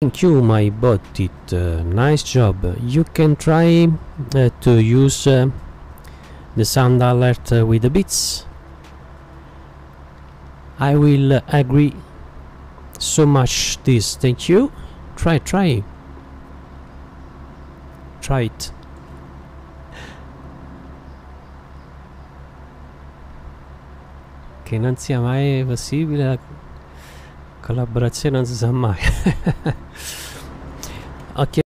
Thank you, my bot. Nice job. You can try to use the sound alert with the beats. I will agree so much this. Thank you. Try it. Che non sia mai possibile la collaborazione, non si sa mai. Ok.